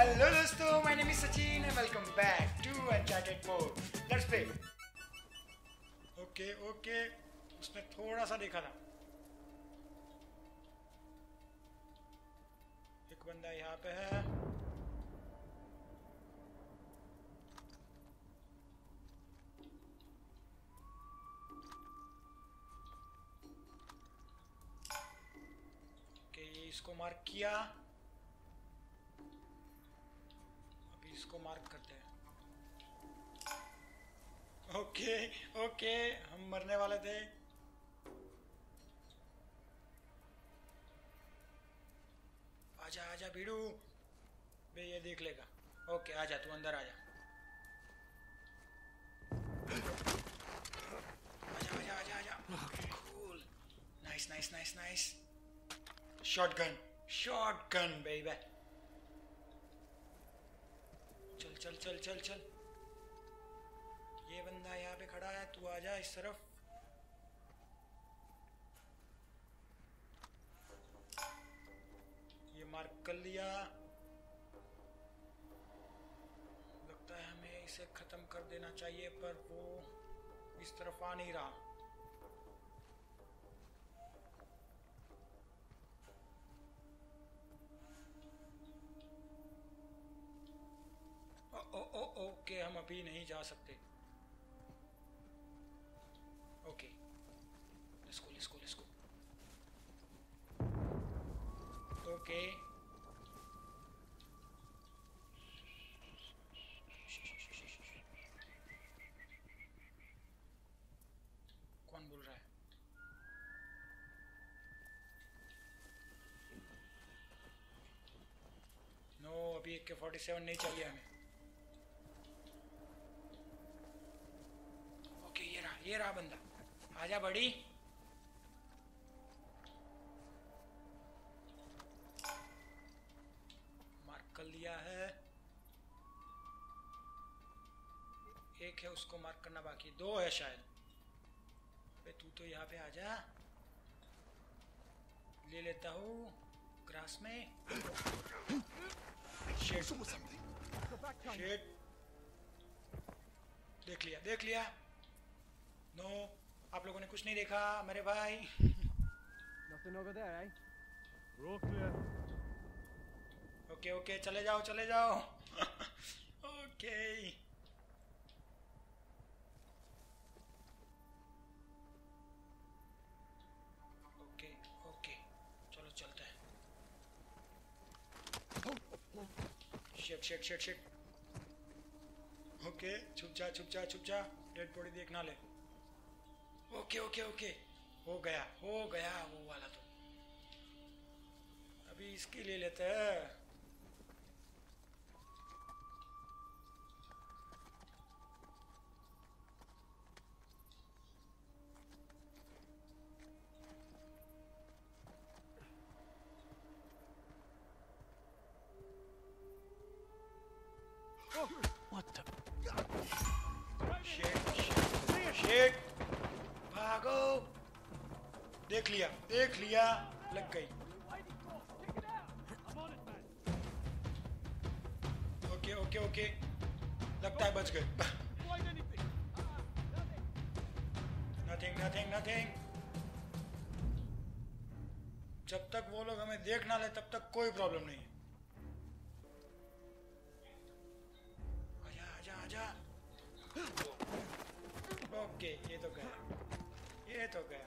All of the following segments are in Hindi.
हेलो दोस्तों, my name is Sachin and welcome back to uncharted 4। Let's play. Okay okay, उसने थोड़ा सा देखा था। एक बंदा यहाँ पे है। ओके, ये इसको मार्क किया। इसको मार्क करते हैं। ओके ओके, हम मरने वाले थे। आजा आजा भीड़ू, बे ये देख लेगा। ओके आजा, तू अंदर आजा। आजा आजा आजा आजा। Cool, nice nice nice nice. Shotgun baby. चल चल चल चल चल। ये बंदा यहाँ पे खड़ा है, तू आजा इस तरफ। ये मार्क कर लिया। लगता है हमें इसे खत्म कर देना चाहिए, पर वो इस तरफ आ नहीं रहा। ओके, हम अभी नहीं जा सकते। Okay, let's go let's go let's go. Okay, कौन बोल रहा है? नो, अभी AK-47 नहीं चाहिए हमें। ये रहा बंदा। आजा बड़ी। मार्क कर लिया है। एक है, उसको मार्क करना बाकी। दो है शायद। अबे तू तो यहाँ पे आजा। ले लेता हूँ ग्रास में। शिट। देख लिया। नो, आप लोगों ने कुछ नहीं देखा मेरे भाई। Nothing over there, eh? We're all clear. Okay okay, चले जाओ ओके। ओके, चलो चलते हैं। शिट। ओके, छुप जा। डेड बॉडी देखना ले। ओके, हो गया वो वाला। तो अभी इसकी ले लेते हैं। What the? शिट, भागो। देख लिया, लग गई। ओके, लगता है बच गए। नथिंग। जब तक वो लोग हमें देख ना ले तब तक कोई प्रॉब्लम नहीं है। आजा। ओके, ये तो गया।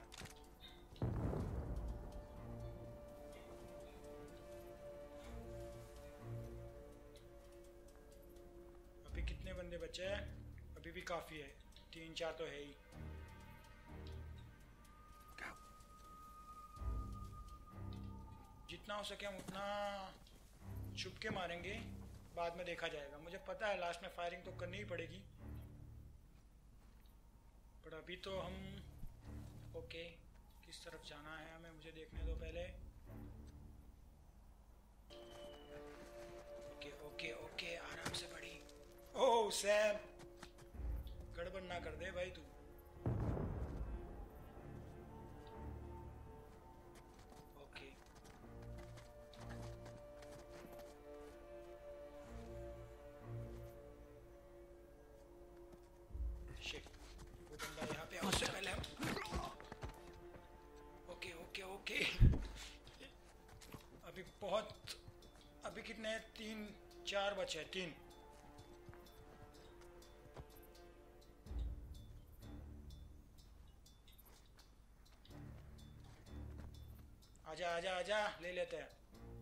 अभी कितने बंदे बचे हैं? अभी भी काफी है, 3-4 तो है ही। जितना हो सके हम उतना छुप के मारेंगे, बाद में देखा जाएगा। मुझे पता है लास्ट में फायरिंग तो करनी ही पड़ेगी, पर अभी तो हम ओके। किस तरफ जाना है हमें, मुझे देखने दो पहले। ओके, आराम से बड़ी। ओह सैम, गड़बड़ ना कर दे भाई तू। कितने? 3 4 बचे, 3। आजा आजा आजा, ले लेते हैं।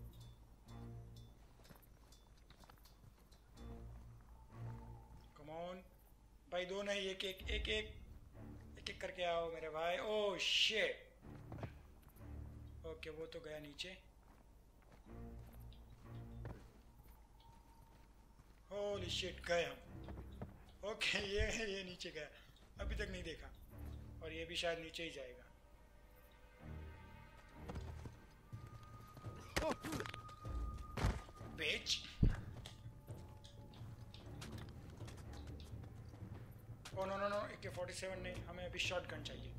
कम ऑन भाई, 2 नहीं, एक एक एक एक एक एक करके आओ मेरे भाई। Oh shit. ओके, वो तो गया नीचे। होली शिट, गए हम। ओके, ये नीचे गया, अभी तक नहीं देखा। और ये भी शायद नीचे ही जाएगा। Bitch. Oh no no no, AK-47 नहीं, हमें अभी शॉटगन चाहिए।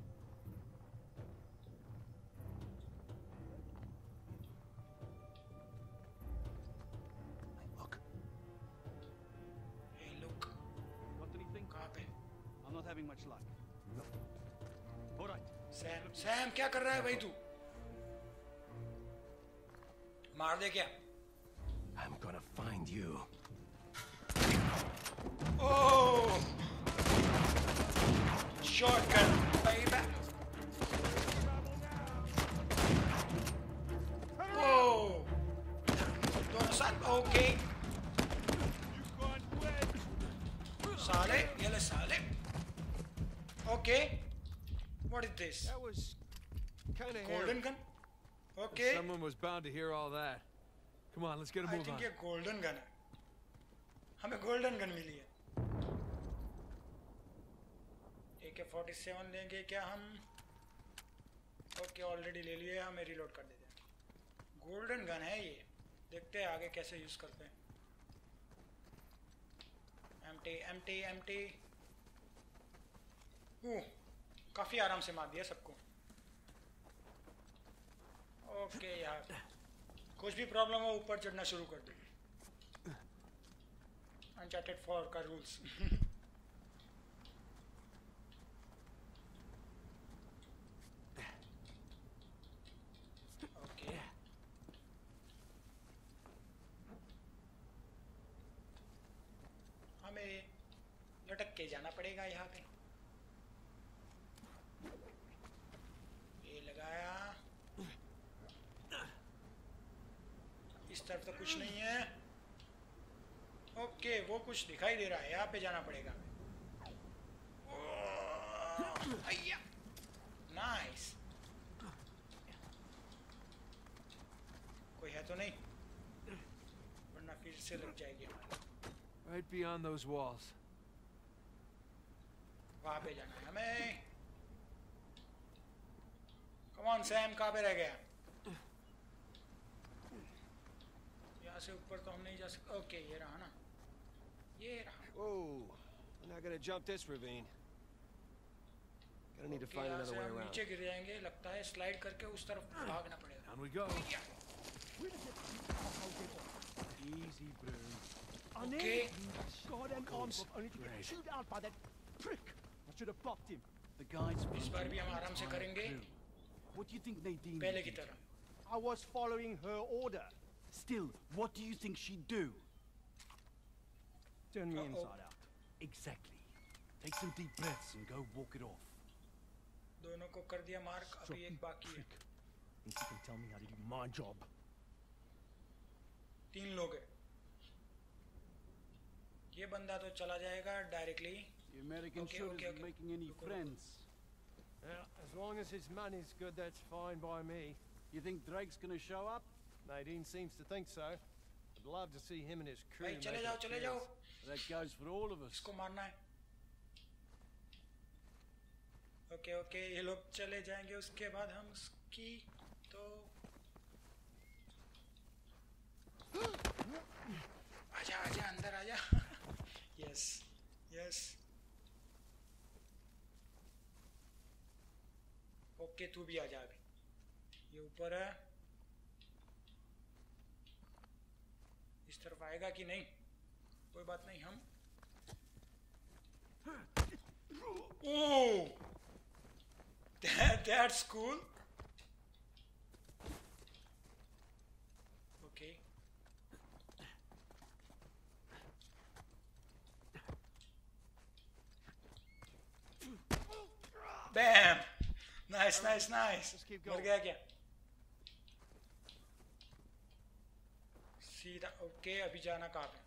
Look. Hey look, What did he think? कहाँ पे? I'm not having much luck. No. All right. Sam क्या कर रहा है भाई तू? मार दे क्या? I'm gonna find you. Oh! Shotgun, baby. Oh! दोनों साथ, okay. साले, ये ले साले. Okay. What is this? That was kind of Golden gun? Okay. Someone was bound to hear all that. Come on, let's get a I move think on. ये golden gun है. हमें golden gun मिली है. AK-47 लेंगे क्या हम? Okay, already ले लिए, हमें reload कर देते हैं. Golden gun है ये. देखते हैं आगे कैसे यूज करते हैं. empty. काफी आराम से मार दिया सबको. ओके यार, कुछ भी प्रॉब्लम हो ऊपर चढ़ना शुरू कर दो. अनचार्टेड 4 का रूल्स. ओके, हमें लटक के जाना पड़ेगा यहाँ पे. ये लगाया. इस तरफ तो कुछ नहीं है. ओके, वो कुछ दिखाई दे रहा है, यहाँ पे जाना पड़ेगा. नाइस. कोई है तो नहीं, वरना फिर से लग जाएगी हमारी. Right beyond those walls. वहाँ पे जाना है हमें. कम ऑन सैम, कहाँ पे रह गया? यहाँ से ऊपर तो हम नहीं जा सकते. ओके, ये रहा ना, ये रहा. Whoa, we're not gonna jump this ravine. Gonna need to find यहाँ another से way हम around. नीचे गिर जाएंगे, लगता है स्लाइड करके उस तरफ भागना पड़ेगा. Down we go. Easy, bro. Okay. Goddamn arms only to get chewed out by that prick. I should have popped him. The guide's इस बार भी हम आराम से करेंगे, What do you think Nadine पहले की did? तरह. I was following her order. Still, what do you think she'd do? Turn me Uh-oh. inside out. Exactly. Take some deep breaths and go walk it off. दोनों को कर दिया मार्क, अभी एक बाकी है. Think you can tell me how to do my job? 3 लोग हैं. ये बंदा तो चला जाएगा directly. The American Okay, sure okay, isn't okay. making any Look, look, friends. Yeah, as long as his money's good, that's fine by me. You think Drake's gonna show up? Nadine seems to think so. I'd love to see him and his crew. भाई चले make जाओ, an चले जाओ. appearance. That goes for all of us. इसको मारना है. ओके ओके, ये लोग चले जाएंगे, उसके बाद हम उसकी तो आजा आजा अंदर आजा. Yes yes. ओके, तू भी आजा अभी. ये ऊपर है, इस तरफ आएगा कि नहीं कोई बात नहीं. हम oh, that's cool. Okay. Bam nice nice nice Let's keep मर going. गया क्या सीधा ओके अभी जाना कहाँ पे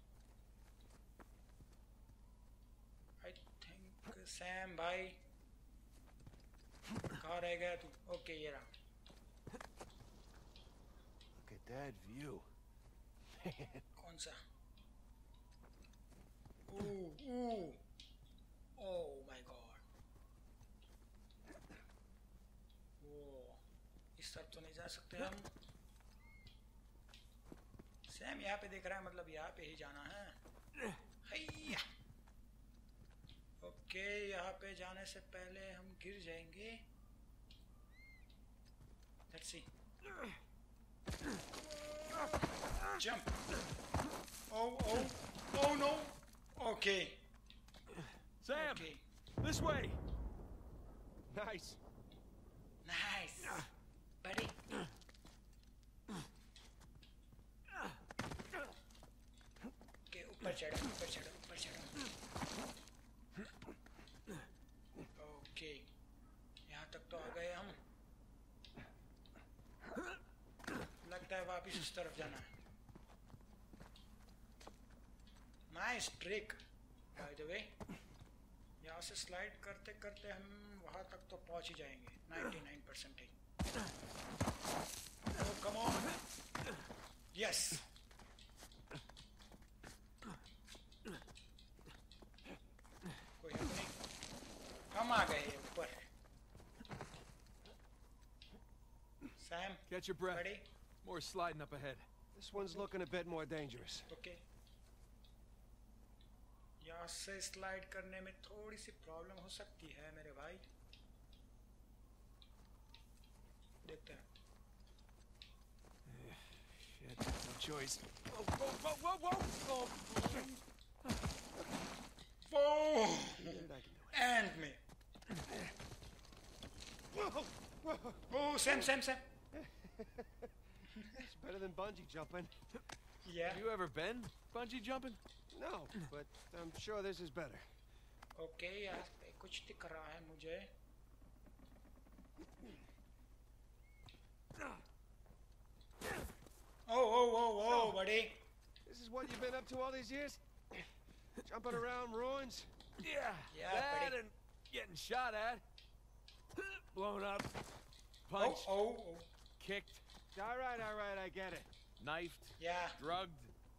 आई थिंक सैम भाई कहाँ रह गया तू ओके ये रहा Look at that view. कौन सा ओह माय गॉड वो इस तरफ तो नहीं जा सकते हम सैम यहाँ पे देख रहा है मतलब यहाँ पे ही जाना है हैया ओके यहाँ पे जाने से पहले हम गिर जाएंगे let's see jump oh no okay Sam, okay this way. Nice. nice buddy okay ऊपर चढ़ो okay यहाँ तक तो आ गए हम लगता है वापिस उस तरफ जाना है nice trick by the way यहाँ से स्लाइड करते करते हम वहाँ तक तो पहुँच ही जाएंगे 99% oh come on yes कोई हम नहीं हम आ गए ऊपर Sam Catch your breath. ready More sliding up ahead. This one's looking a bit more dangerous. Okay यहाँ से स्लाइड करने में थोड़ी सी प्रॉब्लम हो सकती है मेरे भाई देखते हैं Shit, no choice. Whoa. End में oh Sam It's better than bungee jumping. या You ever been bungee jumping? No, but I'm sure this is better. Okay यहाँ पे कुछ दिख रहा है मुझे oh buddy This is what you've been up to all these years? Jumping around ruins? Yeah, Yeah, that buddy. and getting shot at, blown up, punched, oh kicked, All right, I get it. knifed, yeah drugged.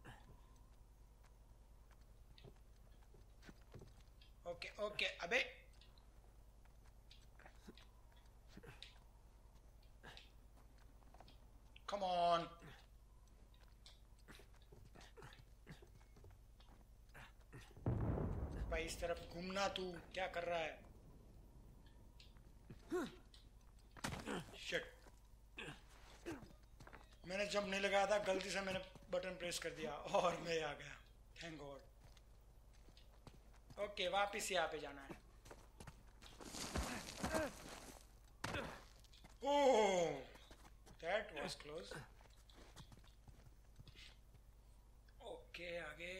Okay अबे come on भाई इस तरफ घूमना तू क्या कर रहा है शिट मैंने जंप नहीं लगाया था गलती से मैंने बटन प्रेस कर दिया और मैं आ गया थैंक गॉड ओके वापिस यहाँ पे जाना है oh that was close okay आगे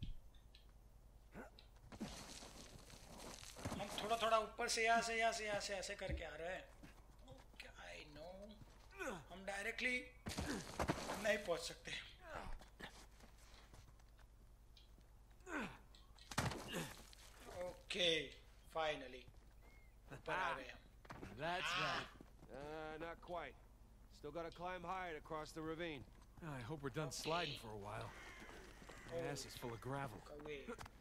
हम थोड़ा ऊपर से यहाँ से ऐसे करके आ रहे हैं ओके आई नो हम डायरेक्टली नहीं पहुंच सकते ओके फाइनली ऊपर आ गए हम That's that. Not quite. Still gotta climb higher to cross the ravine. I hope we're done sliding for a while. My ass is full of gravel. away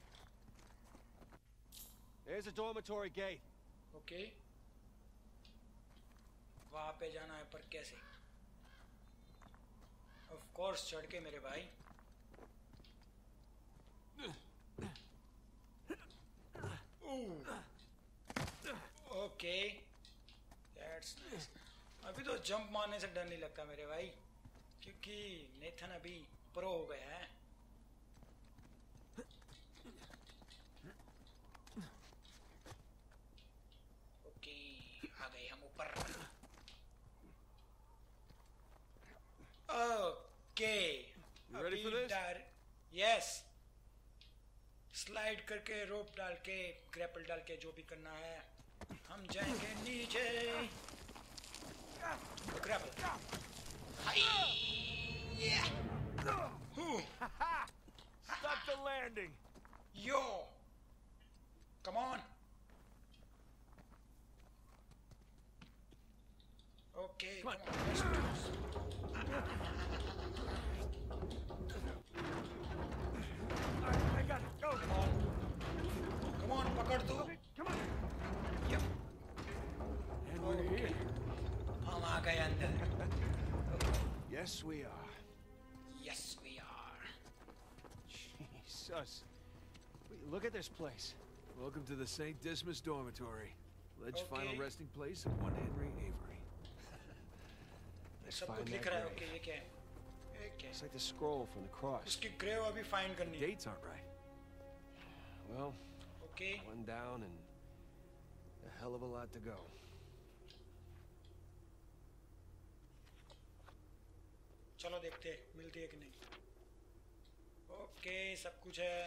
There's a dormitory gate. Okay वहां पे जाना है पर कैसे ऑफ कोर्स चढ़ के मेरे भाई ओके दैट्स नाइस अभी तो जंप मारने से डर नहीं लगता मेरे भाई क्योंकि नेथन अभी प्रो हो गया है ओके आ गए हम ऊपर okay You ready for this? Yes slide करके रोप डाल के ग्रैपल डाल के जो भी करना है हम जाएंगे नीचे। Grapple. Hi. Yeah. Stop the landing. Yo. Come on. Okay. Come on. Let's do this. I got it. Go. Come on. Come on, पकड़ दो. Come on. Yep. And we're here. हम आ गए अंदर. Yes, we are. Yes, we are. Jesus. Wait, look at this place. Welcome to the St. Dismas dormitory. Alleged Okay. final resting place of one Henry Avery. Let's सब find कुछ that लिख रहा है. grave. Okay, ये क्या है? ये क्या है? It's like the scroll from the cross. इसकी grave अभी find करनी है. Dates aren't right. Well, Okay. one down and a hell of a lot to go. चलो देखते हैं मिलती है कि नहीं. ओके सब कुछ है.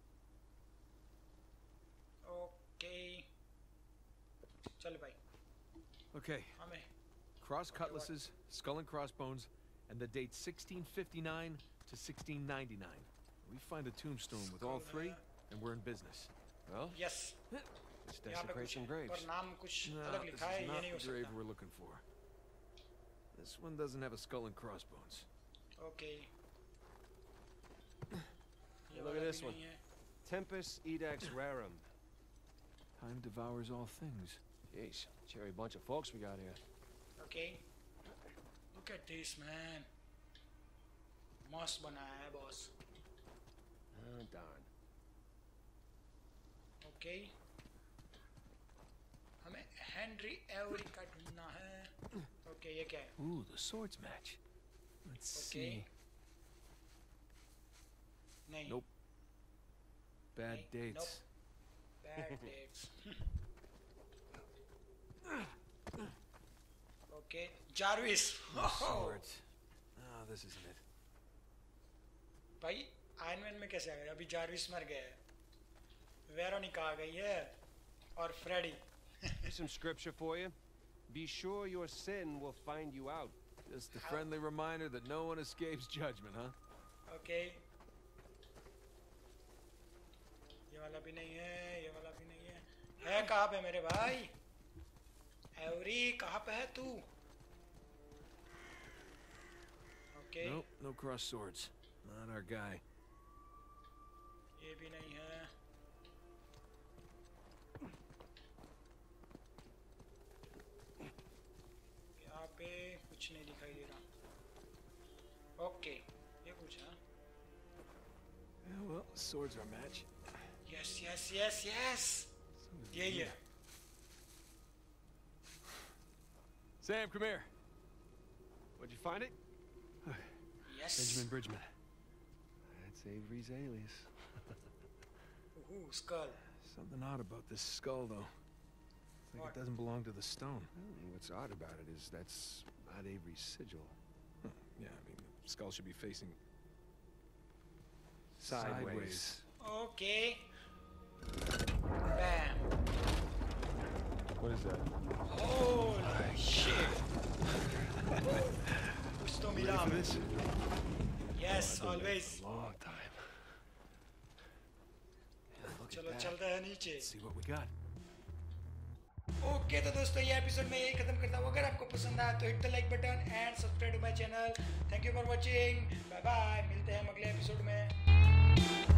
ओके चल भाई. Okay. हमें Cross cutlasses, skull and crossbones, and the dates 1659 to 1699. We find a tombstone with all three, and we're in business. Well, yes let's यहाँ पे desecrate कुछ some है पर graves. नाम कुछ No, अलग this लिखा है. is ये not नहीं the हो grave सकता. we're looking for. This one doesn't have a skull and crossbones. Okay Look at this one. Tempus edax rerum. Time devours all things. Jeez, cherry bunch of folks we got here. Okay look at this man. मस्त बनाया है बॉस. Oh, darn. ओके हमें हेनरी एवरी का ढूंढना है. ओके ये क्या है? Ooh, the swords match. Let's Okay. see. नहीं. Nope. Bad Hey, dates. Bad dates. Okay, Jarvis. No swords. No, this isn't it. भाई आयरन मैन में कैसे आ गए? अभी जारविस मर गया है. वेरोनिका आ गई है और Freddy. Here's some scripture for you. Be sure your sin will find you out. Just a friendly reminder that no one escapes judgment, huh? Okay. ये वाला भी नहीं है, ये वाला भी नहीं है. है कहाँ पे मेरे भाई? एवरी कहाँ पे है तू? Okay. Nope, no cross swords. Not our guy. ये भी नहीं है. यहाँ पे कुछ नहीं दिखाई दे रहा. ओके ये कुछ है. Yeah, well, swords are a match. Yes yes yes yes यही है. Sam, come here. Where'd you find it? Yes. Benjamin Bridgman. That's Avery's alias. skull. Something odd about this skull, though. It's like What? it doesn't belong to the stone. What's odd about it is that's not Avery's sigil. Huh. Yeah, I mean, the skull should be facing Sideways. Okay. Bam. What is that? Holy shit. कुछ तो मिला Ready for हमें. this? Yes, always. Long time. Yeah, look चलो at that. चलते हैं नीचे. Let's see what we got. Okay तो दोस्तों ये एपिसोड में यही खत्म करता हूँ. अगर आपको पसंद आया तो hit the like button and subscribe to my channel. Thank you for watching. Bye bye. मिलते हैं हम अगले एपिसोड में.